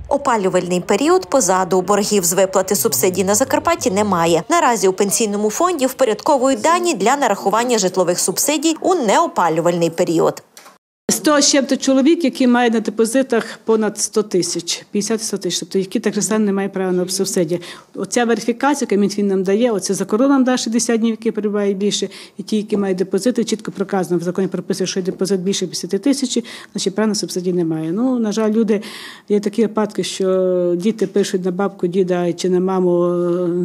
Опалювальний період позаду. Боргів з виплати субсидій на Закарпатті немає. Наразі у пенсійному фонді впорядковують дані для нарахування житлових субсидій у неопалювальний період. 100 з чим-то чоловік, який має на депозитах понад 100 тисяч, 50-100 тисяч, тобто які так само не мають права на субсидії. Оця верифікація, яку Мінфін нам дає, оце за кордоном нам дає 60 днів, які перебуває більше, і ті, які мають депозити, чітко проказано, в законі прописує, що депозит більше 50 тисяч, значить права на субсидії немає. Ну, на жаль, люди, є такі випадки, що діти пишуть на бабку, діда чи на маму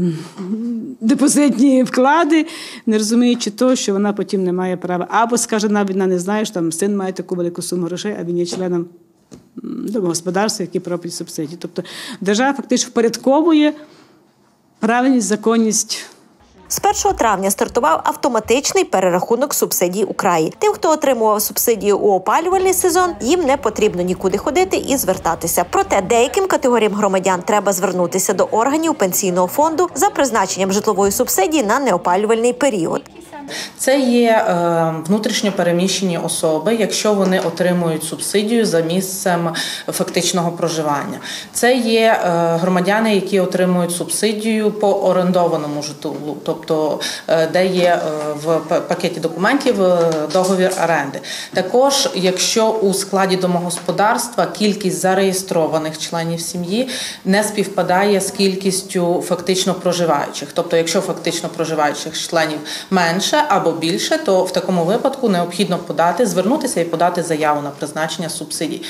депозитні вклади, не розуміючи того, що вона потім не має права. Або, скаже, навіть вона не знає, що там син має таку велику суму грошей, а він є членом домогосподарства, які проплатять субсидії. Тобто держава фактично впорядковує правильність, законність. З 1 травня стартував автоматичний перерахунок субсидій у краї. Тим, хто отримував субсидію у опалювальний сезон, їм не потрібно нікуди ходити і звертатися. Проте деяким категоріям громадян треба звернутися до органів пенсійного фонду за призначенням житлової субсидії на неопалювальний період. Це є внутрішньо переміщені особи, якщо вони отримують субсидію за місцем фактичного проживання. Це є громадяни, які отримують субсидію по орендованому житлу, тобто де є в пакеті документів договір оренди. Також, якщо у складі домогосподарства кількість зареєстрованих членів сім'ї не співпадає з кількістю фактично проживаючих. Тобто, якщо фактично проживаючих членів менше або більше, то в такому випадку необхідно звернутися і подати заяву на призначення субсидій.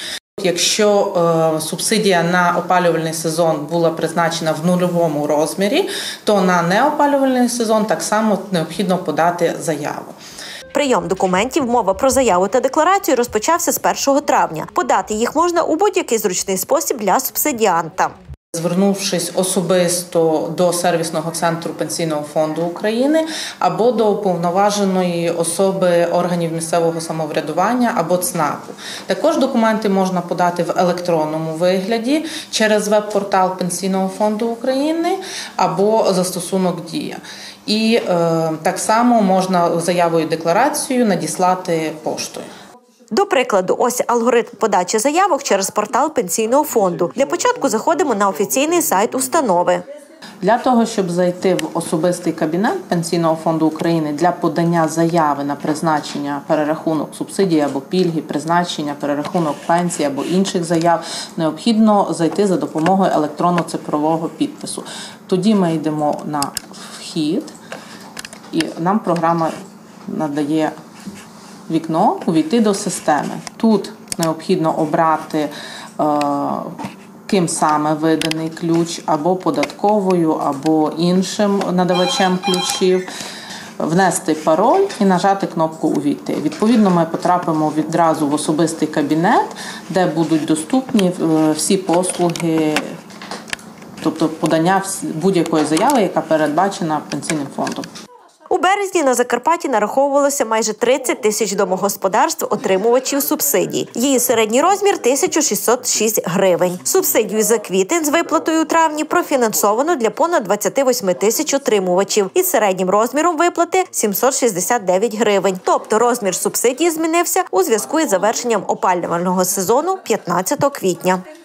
Якщо субсидія на опалювальний сезон була призначена в нульовому розмірі, то на неопалювальний сезон так само необхідно подати заяву. Прийом документів, мова про заяву та декларацію, розпочався з 1 травня. Подати їх можна у будь-який зручний спосіб для субсидіанта. Звернувшись особисто до сервісного центру Пенсійного фонду України або до уповноваженої особи органів місцевого самоврядування або ЦНАПу. Також документи можна подати в електронному вигляді через веб-портал Пенсійного фонду України або застосунок «Дія». І так само можна заявою і декларацією надіслати поштою. До прикладу, ось алгоритм подачі заявок через портал Пенсійного фонду. Для початку заходимо на офіційний сайт установи. Для того, щоб зайти в особистий кабінет Пенсійного фонду України для подання заяви на призначення, перерахунок субсидії або пільги, призначення, перерахунок пенсії або інших заяв, необхідно зайти за допомогою електронно-цифрового підпису. Тоді ми йдемо на вхід і нам програма надає вікно «Увійти до системи». Тут необхідно обрати, ким саме виданий ключ, або податковою, або іншим надавачем ключів, внести пароль і нажати кнопку «Увійти». Відповідно, ми потрапимо відразу в особистий кабінет, де будуть доступні всі послуги, тобто подання будь-якої заяви, яка передбачена Пенсійним фондом. У березні на Закарпатті нараховувалося майже 30 тисяч домогосподарств отримувачів субсидій. Її середній розмір – 1606 гривень. Субсидію за квітень з виплатою у травні профінансовано для понад 28 тисяч отримувачів із середнім розміром виплати – 769 гривень. Тобто розмір субсидії змінився у зв'язку із завершенням опалювального сезону 15 квітня.